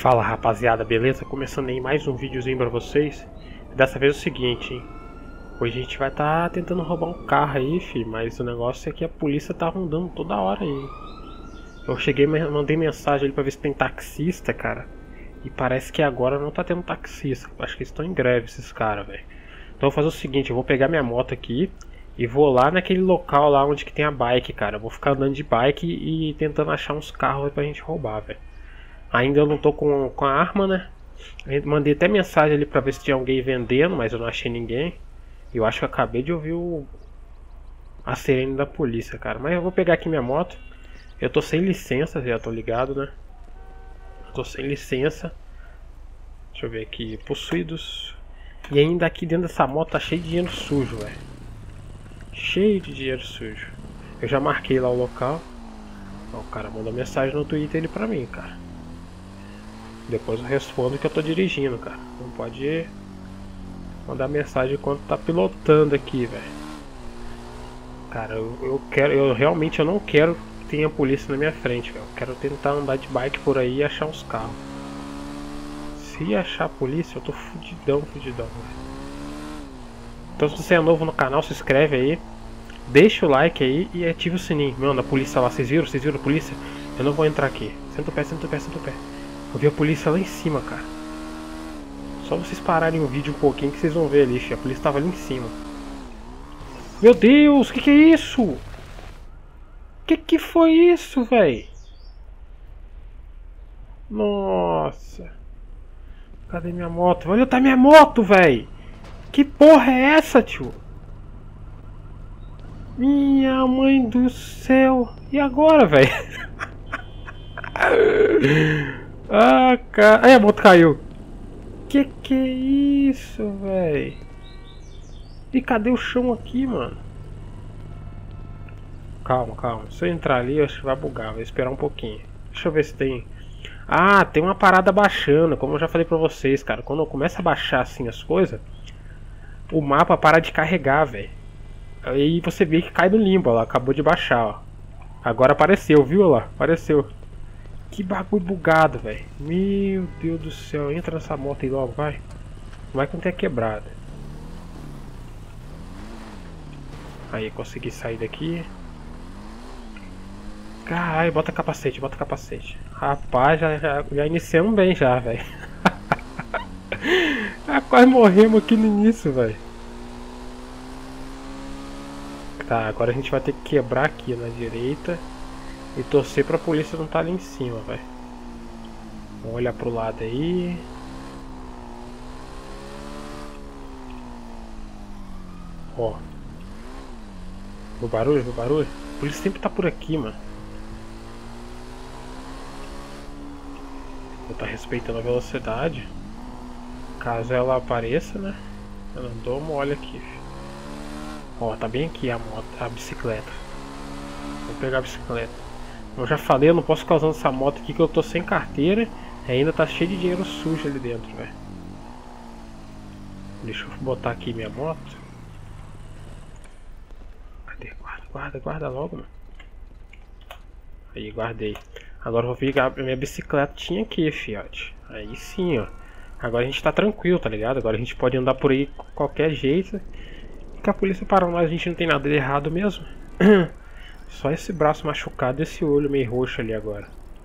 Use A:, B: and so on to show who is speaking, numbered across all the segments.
A: Fala rapaziada, beleza? Começando aí mais um videozinho pra vocês. Dessa vez é o seguinte, hein? Hoje a gente vai estar tentando roubar um carro aí, fi, mas o negócio é que a polícia tá rondando toda hora aí. Eu cheguei, mandei mensagem ali pra ver se tem taxista, cara. E parece que agora não tá tendo taxista. Acho que eles estão em greve, esses caras, velho. Então eu vou fazer o seguinte, eu vou pegar minha moto aqui e vou lá naquele local lá onde que tem a bike, cara. Eu vou ficar andando de bike e tentando achar uns carros aí pra gente roubar, velho. Ainda eu não tô com a arma, né? Eu mandei até mensagem ali pra ver se tinha alguém vendendo, mas eu não achei ninguém. E eu acho que eu acabei de ouvir a sirene da polícia, cara. Mas eu vou pegar aqui minha moto. Eu tô sem licença, já tô ligado, né? Eu tô sem licença. Deixa eu ver aqui. Possuídos. E ainda aqui dentro dessa moto tá cheio de dinheiro sujo, velho. Cheio de dinheiro sujo. Eu já marquei lá o local. Ó, o cara mandou mensagem no Twitter ele pra mim, cara. Depois eu respondo que eu tô dirigindo, cara. Não pode mandar mensagem enquanto tá pilotando aqui, velho. Cara, eu realmente não quero que tenha polícia na minha frente, velho. Eu quero tentar andar de bike por aí e achar uns carros. Se achar polícia, eu tô fudidão, velho. Então se você é novo no canal, se inscreve aí. Deixa o like aí e ative o sininho. Mano, a polícia lá, vocês viram? Vocês viram a polícia? Eu não vou entrar aqui. Senta o pé, senta o pé, senta o pé. Eu vi a polícia lá em cima, cara. Só vocês pararem o vídeo um pouquinho que vocês vão ver ali, filho. A polícia tava ali em cima. Meu Deus, que é isso? Que foi isso, velho? Nossa. Cadê minha moto? Olha, tá minha moto, velho. Que porra é essa, tio? Minha mãe do céu. E agora, velho? Ah, cara. Ai, a moto caiu. Que é isso, velho? E cadê o chão aqui, mano? Calma, calma. Se eu entrar ali, eu acho que vai bugar. Vou esperar um pouquinho. Deixa eu ver se tem... Ah, tem uma parada baixando. Como eu já falei pra vocês, cara. Quando eu começo a baixar assim as coisas, o mapa para de carregar, velho. Aí você vê que cai no limbo, ó lá. Acabou de baixar, ó. Agora apareceu, viu lá? Apareceu. Que bagulho bugado, velho. Meu Deus do céu. Entra nessa moto aí logo, vai. Vai que não tenha quebrado. Aí, consegui sair daqui. Caralho, bota capacete, bota capacete. Rapaz, já iniciamos bem já, velho. Quase morremos aqui no início, velho. Tá, agora a gente vai ter que quebrar aqui na direita. E torcer pra polícia não estar ali em cima, velho. Vamos olhar pro lado aí. Ó. O barulho, o barulho. A polícia sempre tá por aqui, mano. Vou estar respeitando a velocidade. Caso ela apareça, né? Eu não dou mole aqui, filho. Ó, tá bem aqui a moto, a bicicleta. Vou pegar a bicicleta. Eu já falei, eu não posso ficar usando essa moto aqui que eu tô sem carteira. E ainda tá cheio de dinheiro sujo ali dentro, velho. Deixa eu botar aqui minha moto. Cadê? Guarda logo, mano. Aí, guardei. Agora eu vou pegar a minha bicicletinha aqui, fiote. Aí sim, ó. Agora a gente tá tranquilo, tá ligado? Agora a gente pode andar por aí de qualquer jeito. Que a polícia parou nós, a gente não tem nada de errado mesmo. Só esse braço machucado e esse olho meio roxo ali agora.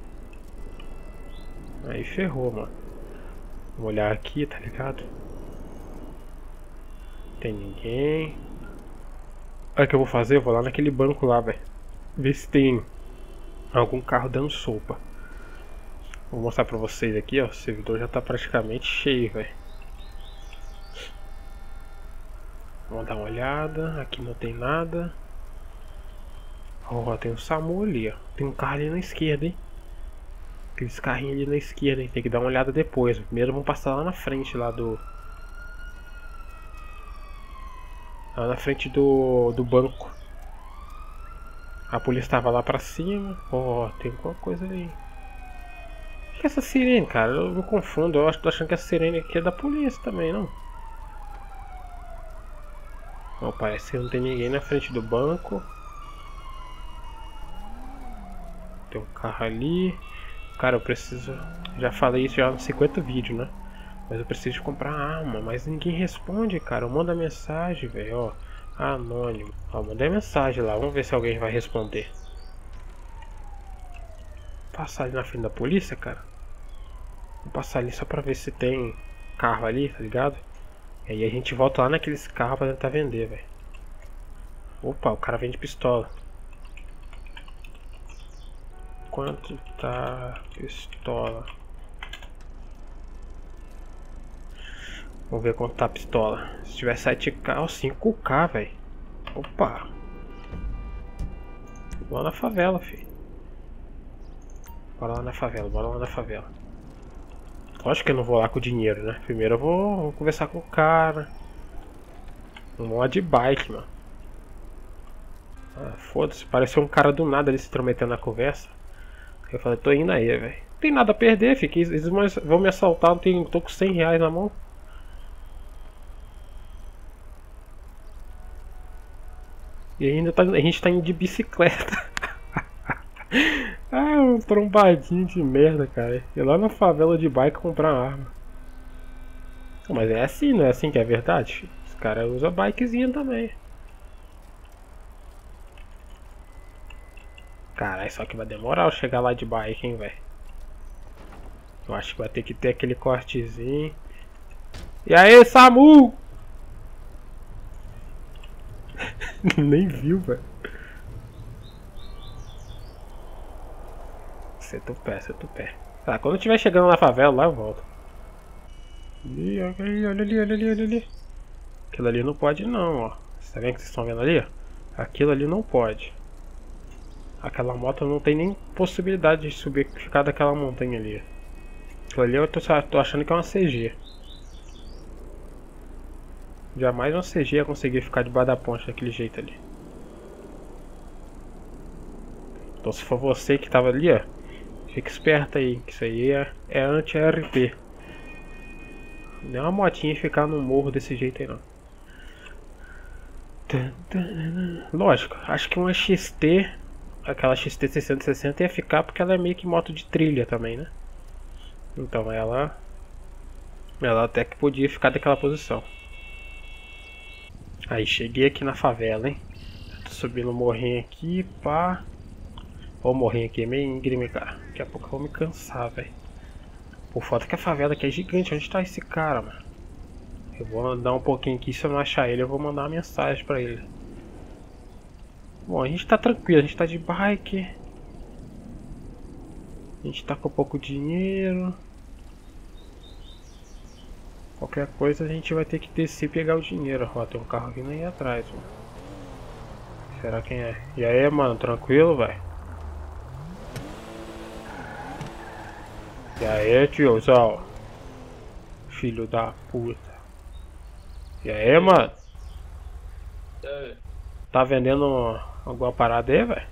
A: Aí ferrou, mano. Vamos olhar aqui, tá ligado? Tem ninguém. Olha o que eu vou fazer, eu vou lá naquele banco lá, velho. Ver se tem algum carro dando sopa. Vou mostrar pra vocês aqui, ó. O servidor já tá praticamente cheio, velho. Vamos dar uma olhada. Aqui não tem nada. Ó, tem um SAMU ali, ó. Tem um carro ali na esquerda, hein. Aqueles carrinhos ali na esquerda, hein. Tem que dar uma olhada depois. Primeiro vamos passar lá na frente, lá do... Lá na frente do banco. A polícia tava lá pra cima. Ó, tem alguma coisa ali. O que é essa sirene, cara? Eu me confundo. Eu tô achando que essa sirene aqui é da polícia também, não? Ó, parece que não tem ninguém na frente do banco. Tem um carro ali. Cara, eu preciso... Já falei isso já nos 50 vídeos, né? Mas eu preciso de comprar arma. Mas ninguém responde, cara. Eu mando a mensagem, velho, ó. Anônimo. Ó, mandei mensagem lá. Vamos ver se alguém vai responder. Passar ali na frente da polícia, cara. Vou passar ali só pra ver se tem carro ali, tá ligado? E aí a gente volta lá naqueles carros pra tentar vender, velho. Opa, o cara vende pistola. Quanto tá pistola? Vamos ver quanto tá a pistola. Se tiver 7K ou 5K, velho. Opa. Bora na favela, filho. Bora lá na favela, bora lá na favela. Lógico que eu não vou lá com o dinheiro, né? Primeiro eu vou conversar com o cara. Vamos lá de bike, mano. Ah, foda-se, pareceu um cara do nada ali se intrometendo na conversa. Eu falei, tô indo aí, velho. Não tem nada a perder, fica. Eles vão me assaltar, tô com 100 reais na mão. E ainda a gente tá indo de bicicleta. Ah, um trombadinho de merda, cara. Ir lá na favela de bike comprar arma. Mas é assim, não é assim que é verdade? Os caras usam bikezinha também. Caralho, só que vai demorar eu chegar lá de bike, hein, velho. Eu acho que vai ter que ter aquele cortezinho. E aí, Samu? Nem viu, velho. Senta o pé, senta o pé. Tá, quando eu estiver chegando na favela, lá eu volto. Ih, olha ali, olha ali, olha ali, olha ali. Aquilo ali não pode não, ó. Você tá vendo que vocês estão vendo ali? Aquilo ali não pode. Aquela moto não tem nem possibilidade de subir, ficar daquela montanha ali. Aquilo ali eu tô achando que é uma CG. Jamais uma CG ia conseguir ficar debaixo da ponte daquele jeito ali. Então se for você que tava ali, ó, fica esperto aí, que isso aí é anti-RP. Não é uma motinha ficar no morro desse jeito aí não. Lógico, acho que uma XT, aquela XT 660 ia ficar porque ela é meio que moto de trilha também, né? Então ela até que podia ficar daquela posição. Aí cheguei aqui na favela, hein? Tô subindo o morrinho aqui, pá. Ó, o morrinho aqui é meio íngreme, cara. Daqui a pouco eu vou me cansar, velho. Por foto que a favela aqui é gigante. Onde tá esse cara, mano? Eu vou andar um pouquinho aqui. Se eu não achar ele, eu vou mandar uma mensagem pra ele. Bom, a gente tá tranquilo. A gente tá de bike. A gente tá com pouco dinheiro. Qualquer coisa a gente vai ter que descer e pegar o dinheiro. Ó, tem um carro vindo aí atrás, mano. Será quem é? E aí, mano, tranquilo, velho? E aí, tiozão? Filho da puta. E aí, mano? Tá vendendo alguma parada aí, velho?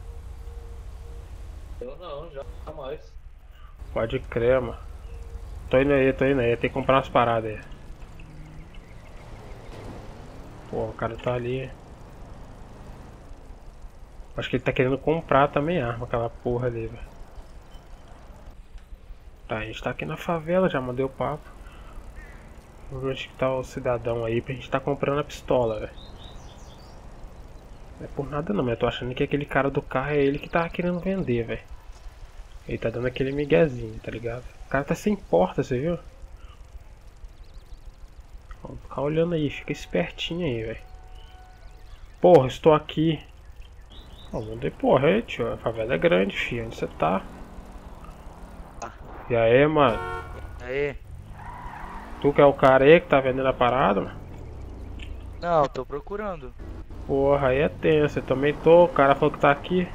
B: Eu não, jamais.
A: Pode crer, mano. Tô indo aí. Tem que comprar umas paradas aí. Pô, o cara tá ali. Acho que ele tá querendo comprar também arma, aquela porra ali, velho. Tá, a gente tá aqui na favela, já mandei o papo. Vamos ver onde que tá o cidadão aí pra gente tá comprando a pistola, velho. Não é por nada não, mas eu tô achando que aquele cara do carro é ele que tá querendo vender, velho. Ele tá dando aquele miguezinho, tá ligado? O cara tá sem porta, você viu? Vamos ficar olhando aí, fica espertinho aí, velho. Porra, estou aqui. Ó, mandei porra aí, tio. A favela é grande, filho. Onde você tá? E aí, mano?
B: Aí?
A: Tu que é o cara aí que tá vendendo a parada, mano?
B: Não, tô procurando.
A: Porra, aí é tenso. Eu também tô. O cara falou que tá aqui.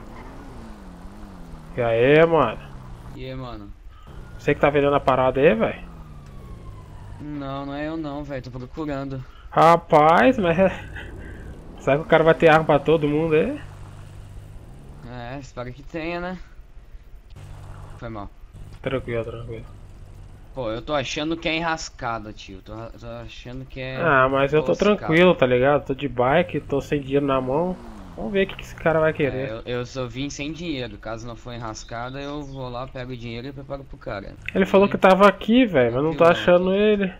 A: E aí, mano?
C: E aí, mano?
A: Você que tá vendendo a parada aí, velho?
C: Não, não é eu não, velho. Tô procurando.
A: Rapaz, mas... Será que o cara vai ter arma pra todo mundo aí?
C: É, espero que tenha, né? Foi mal.
A: Tranquilo, tranquilo.
C: Pô, eu tô achando que é enrascada, tio. Tô achando que é...
A: Ah, mas eu tô
C: emboscada.
A: tranquilo, tá ligado? Tô de bike, tô sem dinheiro na mão. Vamos ver o que esse cara vai querer.
C: Eu só vim sem dinheiro. Caso não for enrascada, eu vou lá, pego o dinheiro e preparo pro cara.
A: Ele falou que tava aqui, velho, mas não tô achando ele.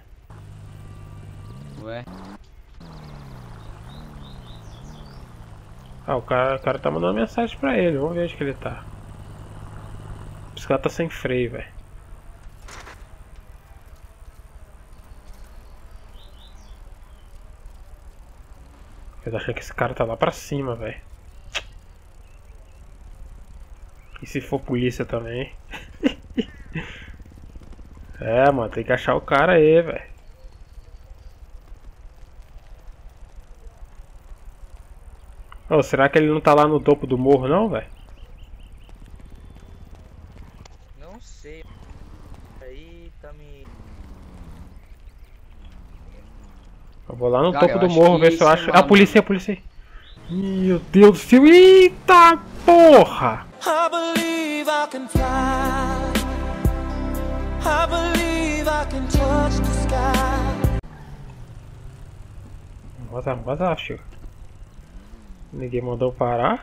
C: Ué?
A: Ah, o cara tá mandando mensagem pra ele, vamos ver onde que ele tá. A bicicleta tá sem freio, velho. Eu tô achando que esse cara tá lá pra cima, velho. E se for polícia também? É, mano, tem que achar o cara aí, velho. Oh, será que ele não tá lá no topo do morro não, velho?
B: Não sei. Aí tá me...
A: Eu vou lá no
C: Cara,
A: topo
C: eu
A: do
C: acho
A: morro
C: que
A: ver se eu
C: esse
A: acho.
C: mano-
A: A polícia, a polícia. Meu Deus do céu. Eita porra!
D: I believe I can fly. I believe I can touch the sky.
A: Vazar, filho. Ninguém mandou parar.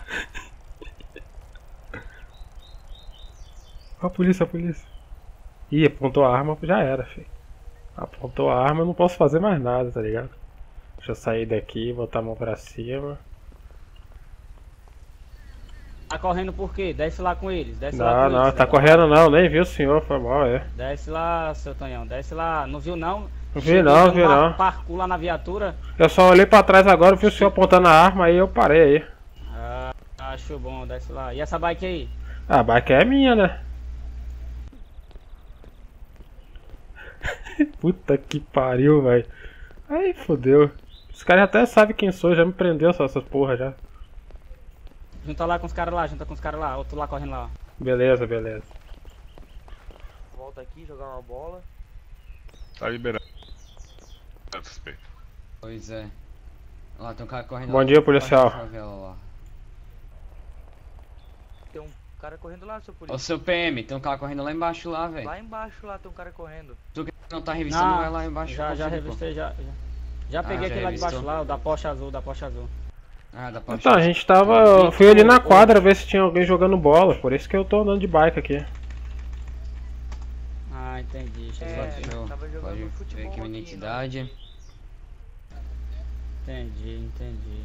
A: A polícia, a polícia. Ih, apontou a arma, já era, filho. Apontou a arma, eu não posso fazer mais nada, tá ligado? Deixa eu sair daqui, botar a mão pra cima.
E: Tá correndo por quê? Desce lá com eles, desce lá
A: Não,
E: com
A: não,
E: eles.
A: tá correndo não, nem viu o senhor, foi mal, é.
E: Desce lá, seu Tonhão, desce lá. Não viu não?
A: Não vi não, vi não.
E: Parkour lá na viatura.
A: Eu só olhei pra trás agora, vi o senhor apontando a arma, aí eu parei aí.
E: Ah, acho bom, desce lá. E essa bike aí?
A: A bike é minha, né? Puta que pariu, velho. Aí fodeu. Os caras até sabem quem sou, já me prendeu essas porra já.
E: Junta lá com os caras lá, junta com os caras lá. Outro lá correndo lá, ó.
A: Beleza, beleza.
B: Volta aqui, jogar uma bola.
F: Tá liberado. Suspeito.
C: Pois é. Lá tem um cara correndo.
A: Bom
C: lá,
A: dia, policial.
C: na favela lá.
B: Tem um cara correndo lá, seu
C: Ô
B: polícia.
C: seu PM, tem um cara correndo lá embaixo lá, velho.
B: Lá embaixo lá tem um cara correndo.
C: Tu que não tá revistando, vai lá embaixo.
E: já
C: conferir, pô.
E: revistei, já peguei
C: já
E: aquele lá de baixo
C: revistou.
E: lá, o da Porsche azul,
C: Ah, dá pra
A: Então, a gente tava. Eu fui ali na quadra ver se tinha alguém jogando bola, por isso que eu tô andando de bike aqui.
E: Ah, entendi. Deixa eu só
B: É.
E: aqui.
C: Show.
B: Tava jogando
C: Pode
B: futebol
C: ver aqui minha
B: aqui,
C: identidade.
E: Entendi.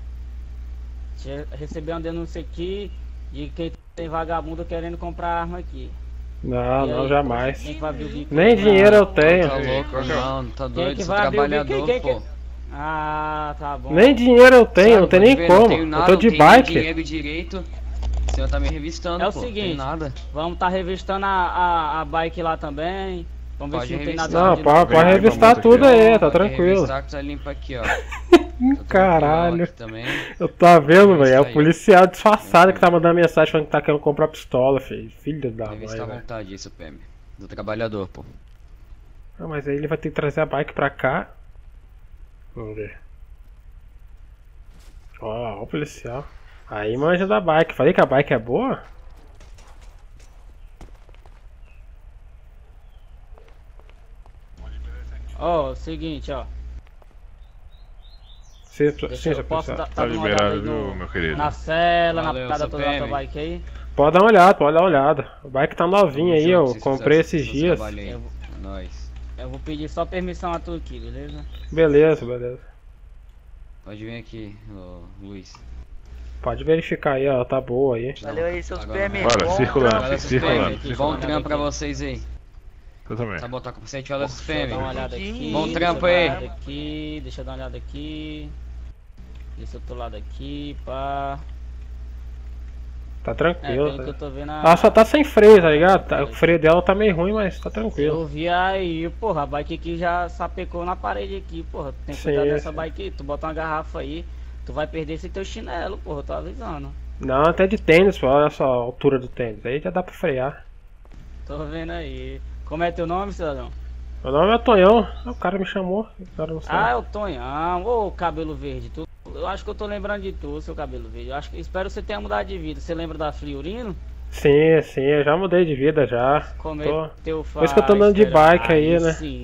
E: Recebi uma denúncia aqui de quem tem vagabundo querendo comprar arma aqui.
A: Não,
E: E
A: não,
E: aí,
A: jamais.
E: Quem que vai abrir o bico?
A: Nem dinheiro eu tenho.
C: Tá louco, não, tá
E: Quem
C: doido,
E: que
C: sou
E: vai abrir o bico?
C: trabalhador,
E: Quem
C: pô.
E: Ah, tá bom.
A: Nem dinheiro eu tenho, não tem
C: Sabe,
A: nem
C: pode ver,
A: como.
C: Não tenho nada,
A: Eu tô de
C: não tenho
A: bike.
C: dinheiro direito. O senhor tá me revistando,
E: É o
C: pô.
E: seguinte,
C: Não tem nada.
E: Vamos tá revistando a bike lá também. Vamos ver
C: Pode
E: se não tem
C: revistar.
E: nada
A: Não,
E: de
A: pode
F: Vem,
A: revistar
F: vamos
A: tudo
F: aqui,
A: aí, tá
C: Pode
A: tranquilo.
C: revistar que tá limpo aqui, ó. Tô tranquilo
A: Caralho.
C: aqui também.
A: Eu tô vendo, velho. É
C: Isso
A: o
C: aí.
A: policial disfarçado que tá mandando mensagem falando que tá querendo comprar pistola, filho. Filho da mãe,
C: Revista à
A: velho.
C: vontade isso, PM. Do trabalhador, pô.
A: Ah, mas aí ele vai ter que trazer a bike pra cá. Vamos ver. Ó, o policial. Aí manja da bike. Falei que a bike é boa?
E: Ó, seguinte, ó.
A: Sim,
E: Deixa
A: sim,
E: eu
A: seu
E: posso
A: policial.
E: tá
F: Tá
E: dando uma olhada aí
F: liberado, viu, meu querido?
E: na cela,
C: Valeu,
E: na parada
C: seu
E: toda da tua
C: PM.
E: bike aí.
A: Pode dar uma olhada, pode dar uma olhada. A bike tá novinha aí, eu comprei esses dias.
E: Eu vou-
C: É nóis.
E: Eu vou pedir só permissão a tu aqui, beleza?
A: Beleza, beleza.
C: Pode vir aqui, ô, Luiz.
A: Pode verificar aí, ó. Tá boa aí.
B: Valeu aí, seus
C: Agora-
B: PM.
F: Bora,
B: Bom
F: circulando,
B: trampo.
C: Valeu, seus
F: circulando,
C: PM.
F: circulando.
C: Bom trampo pra vocês aí.
F: Eu também.
C: Tá bom, tá com 7 horas, seus
E: Deixa eu
C: PM.
E: dar uma olhada aqui.
C: Bom
E: deixa
C: trampo
E: eu dar uma
C: aí.
E: olhada aqui, deixa eu dar uma olhada aqui. Desse outro lado aqui, pá.
A: Tá
E: É,
A: tranquilo.
E: pelo que eu tô vendo
A: Ela só tá sem freio, tá ligado? O freio dela tá meio ruim, mas tá tranquilo.
E: Eu vi aí, porra, a bike aqui já sapecou na parede aqui, porra. Tem que cuidar
A: Sim,
E: dessa
A: sim.
E: bike aí. Tu bota uma garrafa aí, tu vai perder esse teu chinelo, porra, eu tô avisando.
A: Não, até de tênis, pô. Olha só a altura do tênis. Aí já dá pra frear.
E: Tô vendo aí. Como é teu nome, cidadão?
A: Meu nome é Tonhão. O cara me chamou. O cara não
E: Ah,
A: sabe.
E: é o Tonhão, ô cabelo verde. Eu acho que eu tô lembrando de tu, seu cabelo verde. Eu acho que espero que você tenha mudado de vida. Você lembra da Friurino?
A: Sim, sim, eu já mudei de vida já.
E: Como
A: Tô-
E: é teu
A: Por isso que eu tô andando de bike aí, né?
E: Sim,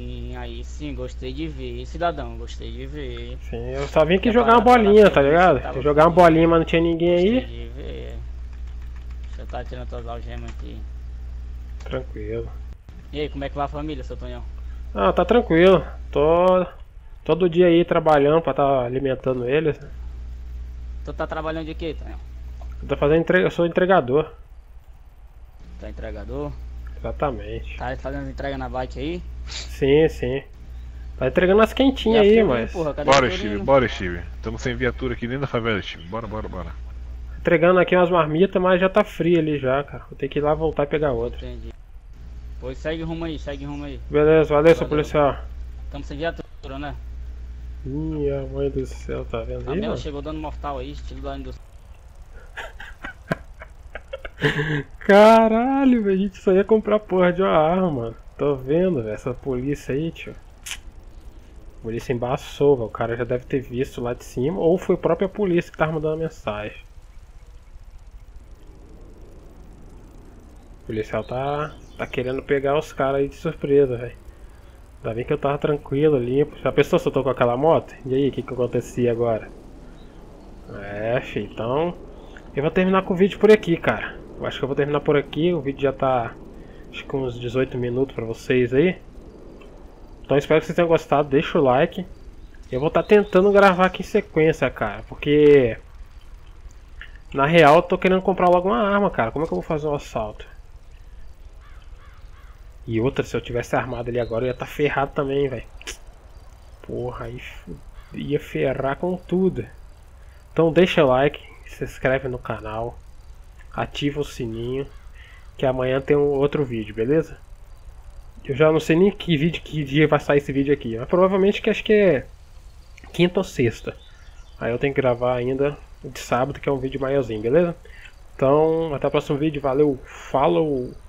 E: Aí sim, gostei de ver, cidadão, gostei de ver.
A: Sim, eu só vim aqui
E: Quer
A: jogar uma
E: parar
A: bolinha,
E: pela
A: tá
E: polícia,
A: ligado?
E: tava
A: Jogar uma
E: feliz.
A: bolinha, mas não tinha ninguém
E: Gostei
A: aí.
E: de ver. Deixa eu estar tirando tuas algemas aqui.
A: Tranquilo.
E: E aí, como é que vai a família, seu Tonhão?
A: Ah, tá tranquilo. Tô todo dia aí trabalhando pra tá alimentando eles.
E: Tu tá trabalhando de quê, Tonhão?
A: Eu tô fazendo eu sou entregador.
E: Tu é entregador?
A: Exatamente.
E: Tá fazendo entrega na bike aí?
A: Sim, sim. Tá entregando as quentinhas
E: E a
A: aí,
E: Fiorino,
A: mas.
E: porra, cadê
F: Bora,
E: a
F: Steve,
E: Fiorino?
F: bora, Steve. Estamos sem viatura aqui dentro da favela, Steve. Bora.
A: Entregando aqui umas marmitas, mas já tá frio ali já, cara. Vou ter que ir lá voltar e pegar outra.
E: Entendi. Pois segue rumo aí, segue rumo aí.
A: Beleza, valeu, seu
E: Valeu.
A: policial.
E: Tamo sem viatura, né?
A: Minha mãe do céu, tá vendo
E: A
A: aí,
E: Mel
A: mano?
E: chegou dando mortal aí, estilo da indústria.
A: Caralho, velho, a gente só ia comprar porra de uma arma, mano. Tô vendo, velho, essa polícia aí, tio. A polícia embaçou, velho. O cara já deve ter visto lá de cima, ou foi a própria polícia que tava mandando mensagem. O policial tá querendo pegar os caras aí de surpresa, velho. Ainda bem que eu tava tranquilo, limpo. Já pensou se eu tô com aquela moto? E aí, o que acontecia agora? É, filho, então eu vou terminar com o vídeo por aqui, cara. Eu acho que eu vou terminar por aqui. O vídeo já tá, acho que uns 18 minutos pra vocês aí. Então espero que vocês tenham gostado. Deixa o like. Eu vou estar tentando gravar aqui em sequência, cara. Porque na real eu tô querendo comprar logo uma arma, cara. Como é que eu vou fazer um assalto? E outra, se eu tivesse armado ali agora eu ia estar ferrado também, velho. Porra, aí ia ferrar com tudo. Então deixa o like, se inscreve no canal, ativa o sininho, que amanhã tem um outro vídeo, beleza? Eu já não sei nem que dia vai sair esse vídeo aqui, mas provavelmente que acho que é quinta ou sexta. Aí eu tenho que gravar ainda de sábado, que é um vídeo maiorzinho, beleza? Então, até o próximo vídeo, valeu, falou!